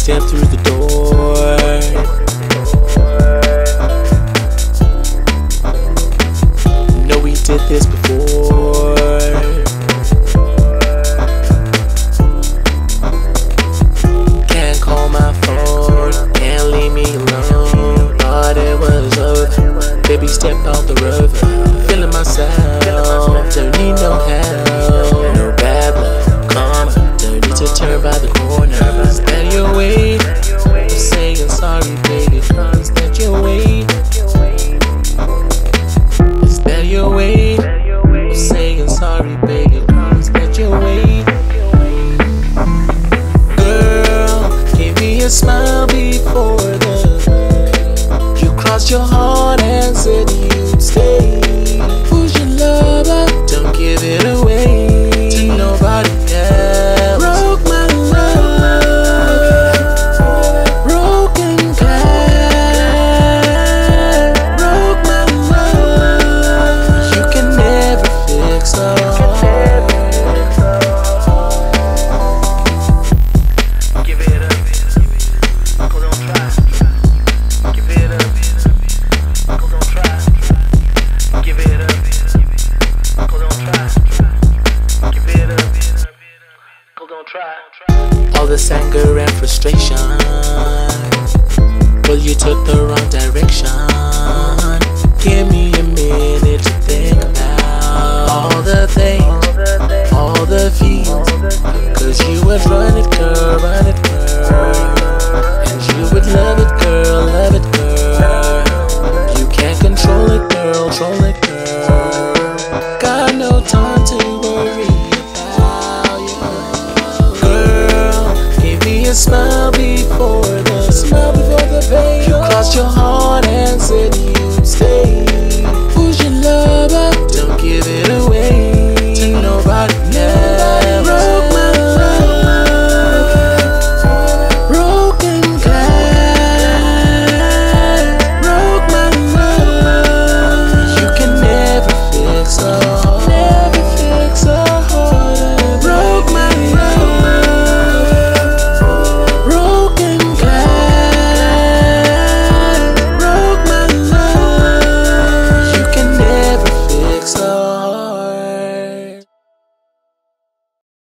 step through the door. Know we did this before. Can't call my phone, can't leave me alone. Thought it was over, baby step out the river. Feeling myself, don't need no help. No bad luck, karma, don't need to turn by the corner. Is that your way? I'm saying sorry baby, is that your way? Is that your way? I'm saying sorry baby, is that your way? Girl, give me a smile before you crossed your heart and said you'd stay. Who's your lover? Don't give it away to nobody else. Broke my love, broken glass. Broke my love, you can never fix a heart. Give it up, go don't try. Give it up, go don't try. Give it up, go don't try. Give it up, go don't try. All this anger and frustration, well you took the wrong direction. Give me a minute to think about all the things, all the feels. Cause you would run it girl, and you would love it girl, love it girl. You can't control it girl, control it girl. Got no time to worry about you. Girl, give me a smile before the pain. You crossed your heart and said you'd stay.